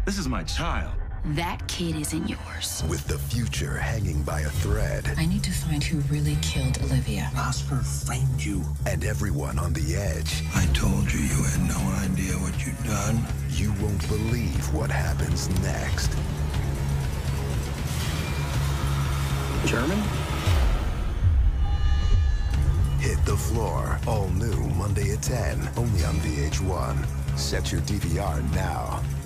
This is my child. That kid isn't yours. With the future hanging by a thread. I need to find who really killed Olivia. Oscar framed you. And everyone on the edge. I told you you had no idea what you'd done. You won't believe what happens next. German? Hit the Floor. All new Monday at 10. Only on VH1. Set your DVR now.